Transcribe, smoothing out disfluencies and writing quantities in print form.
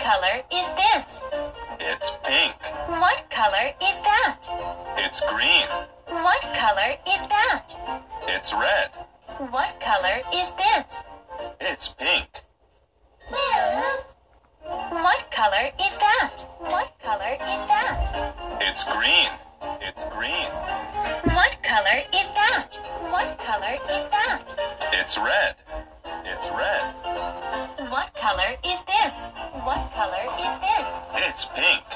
color is this? It's pink. What color is that? It's green. What color is that? It's red. What color is this? It's pink. What color is that? What color is that? It's green. It's green. What color is that? What color is that? It's red. It's red. What color is this? What color is this? It's pink.